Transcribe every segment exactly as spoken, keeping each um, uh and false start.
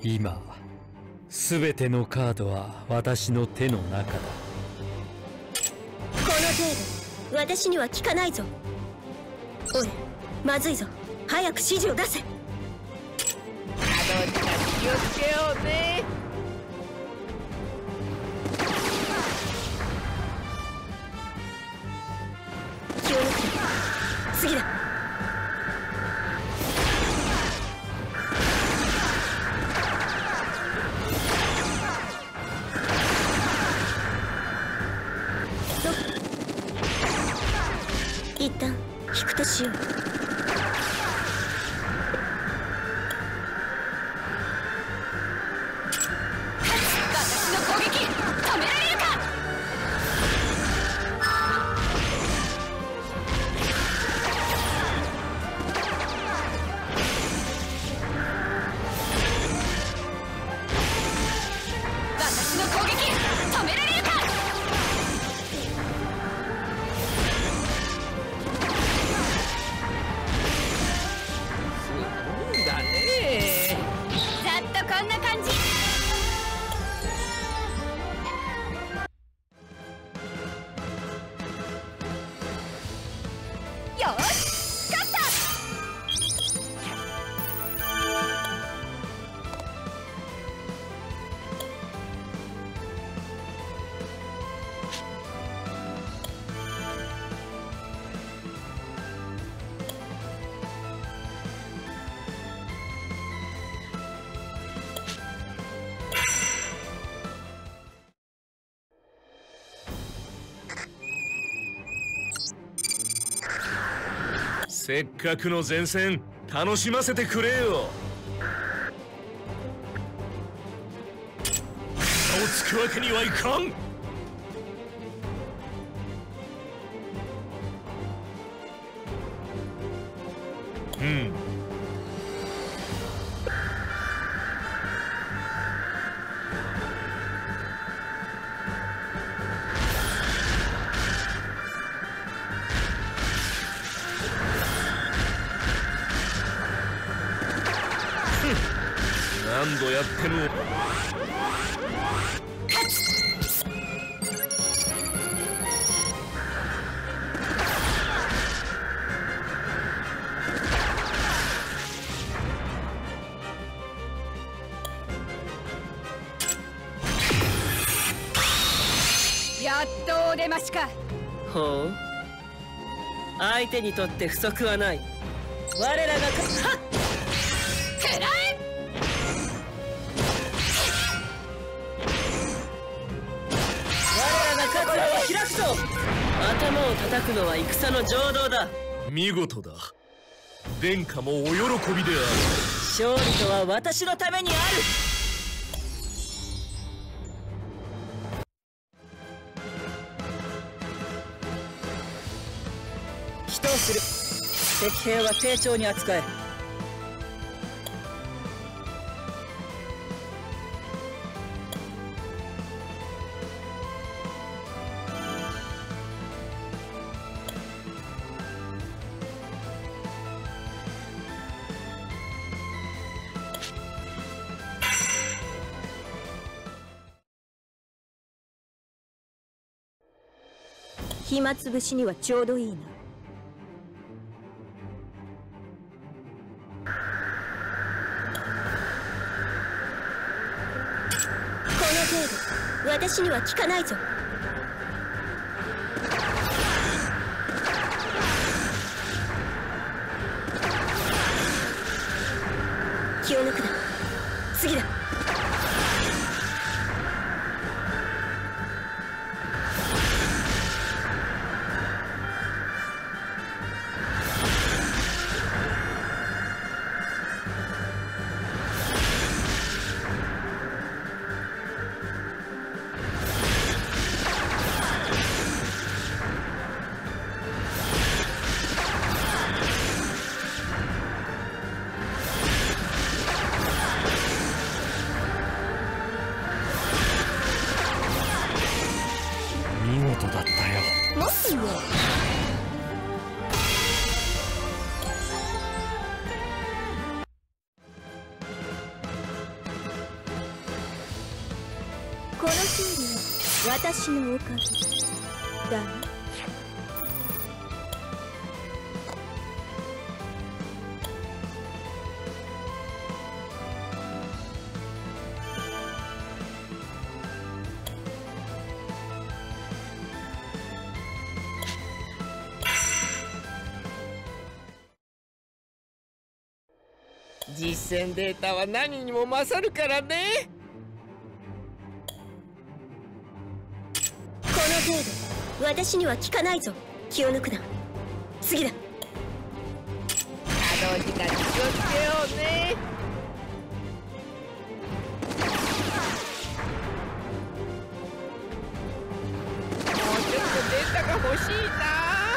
今すべてのカードは私の手の中だ。この程度私には効かないぞ。おい、まずいぞ。早く指示を出せ。あのちゃん気をつけようね。 気を抜く。次だ。一旦引くとしよう。私の攻撃止められるか。私の攻撃止められるか。こんな感じ。よし、勝った。 せっかくの前線楽しませてくれよ。差をつくわけにはいかん。うん。何度やってもやっとお出ましか。 ほう、相手にとって不足はない。我らがかっくらえ。 開くぞ。頭を叩くのは戦の常道だ。 見事だ。殿下もお喜びである。 勝利とは私のためにある。人をする。敵兵は丁重に扱え。 暇つぶしにはちょうどいいな。この程度私には効かないぞ。気を抜くな。次だ。 この勝利は私のおかげだわ。 実践データは何にも勝るからね。 この程度私には効かないぞ。気を抜くな。次だ。 可動時間に気をつけようね。もうちょっとデータが欲しいな。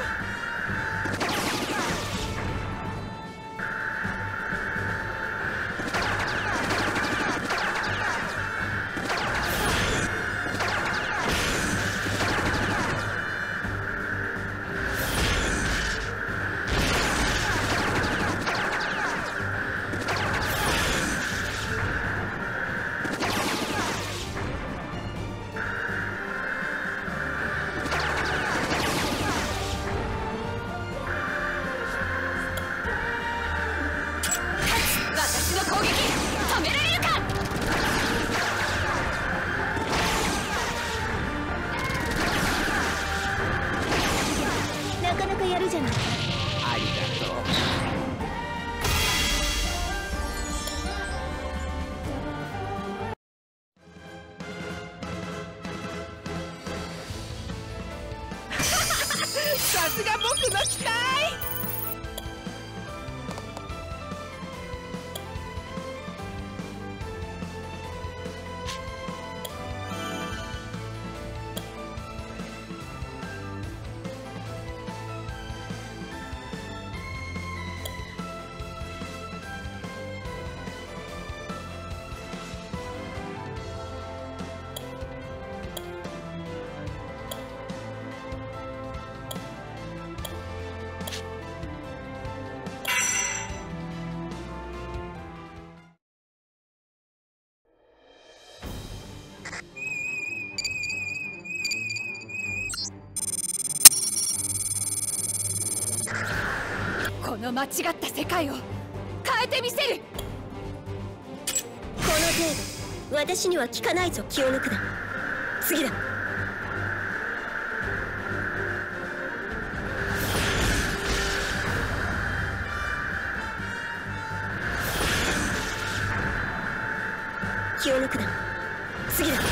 さすが僕の期待。 この間違った世界を変えてみせる。 この程度私には効かないぞ。気を抜くな。次だ。気を抜くな。次だ。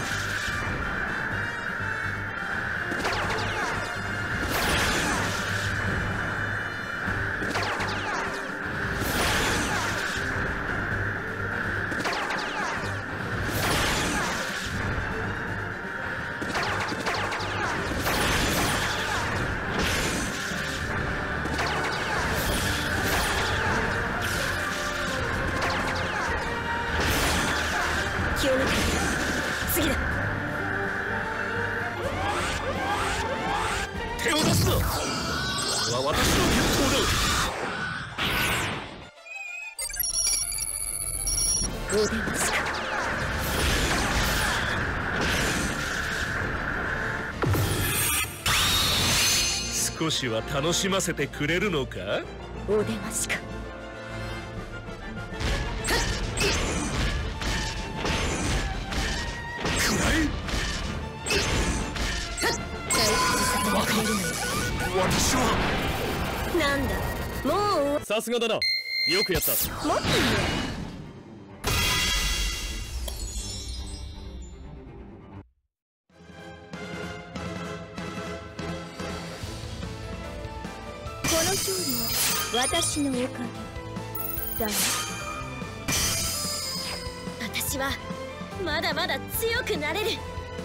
気を抜く。次だ。 手を出すな。これは私の決闘だ。 お出ますか。 少しは楽しませてくれるのか。 お出ますか。 私はなんだもう。 さすがだな。よくやった。 もっと言え。この勝利は私のおかげだわ。私はまだまだ強くなれる。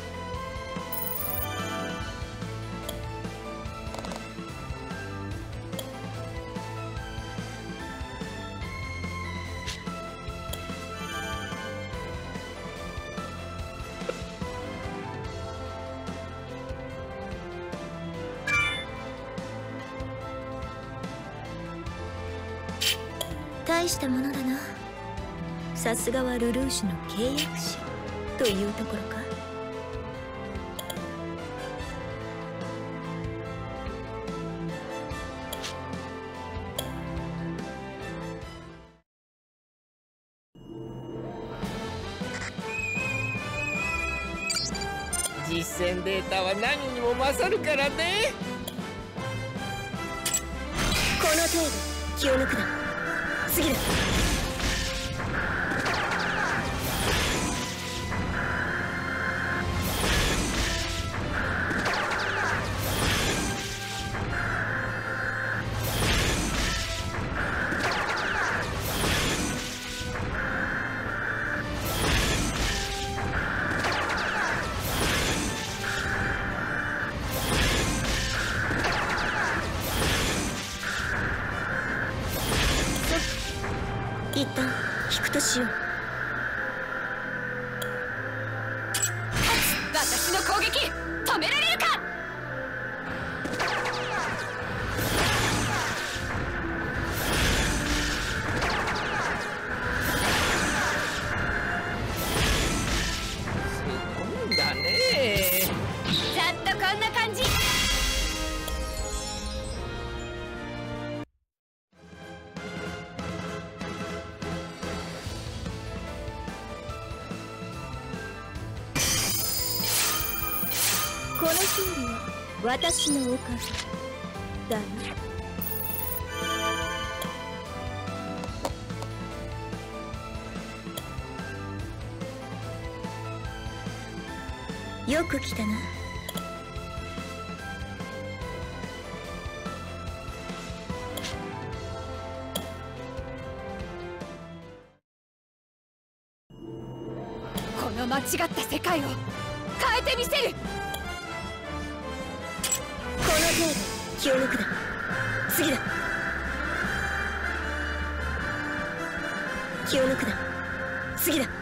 大したものだな。さすがはルルーシュの契約者というところか。 実践データは何にも勝るからね。 この程度気を抜くな。次だ。一旦引くとしよう。 私の攻撃止められるか。 すごいんだね。 ざっとこんな感じ。 この勝利は私のおかげだな。よく来たな。 この間違った世界を変えてみせる。 この程度気を抜くな。次だ。気を抜くな。次だ。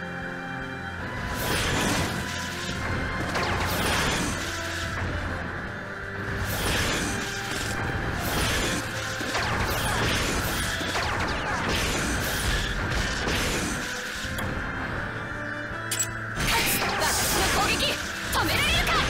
私の攻撃止められるか。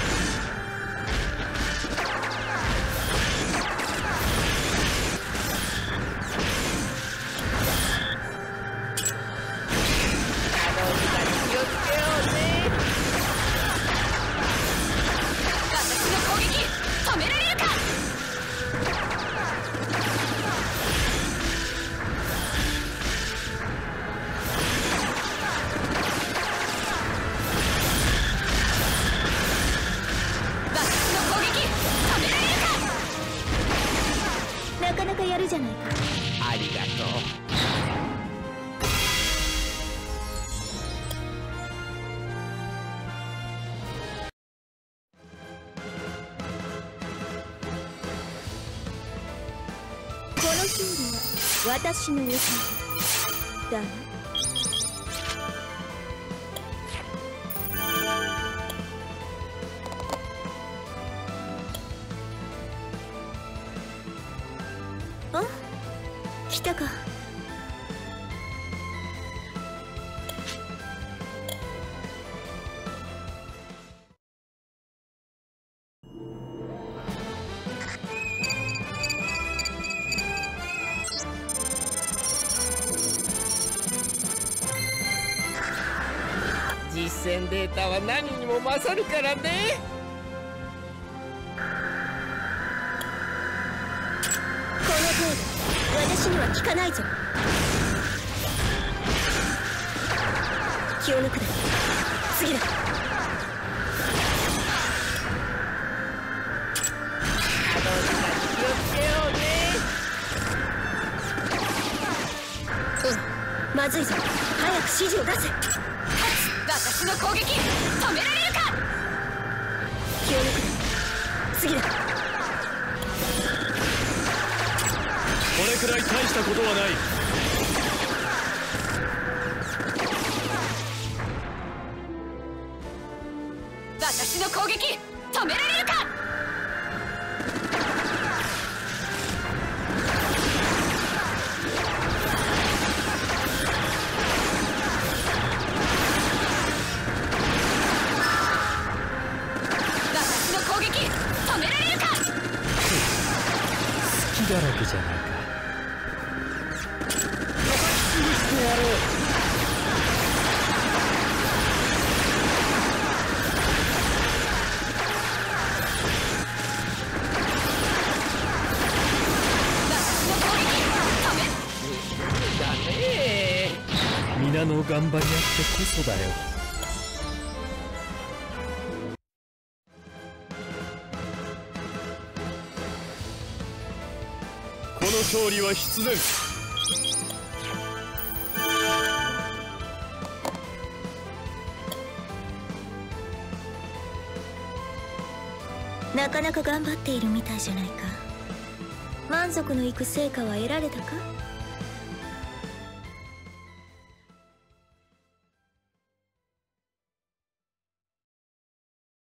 なかなかやるじゃないか。 ありがとう。 この勝利は私のおかげだな。あ、来たか。 実践データは何にも勝るからね。 この程度私には効かないぞ。気を抜くな。次だ。 あの時間に気をつけようね。 おい、まずいぞ。早く指示を出せ。 私の攻撃止められるか。 気を抜くな。次だ。 これくらい大したことはない。 私の攻撃止められるか。私の攻撃止められるか。 好きだらけじゃないか。 皆の頑張りあってこそだよ。 この勝利は必然。 なかなか頑張っているみたいじゃないか。満足のいく成果は得られたか？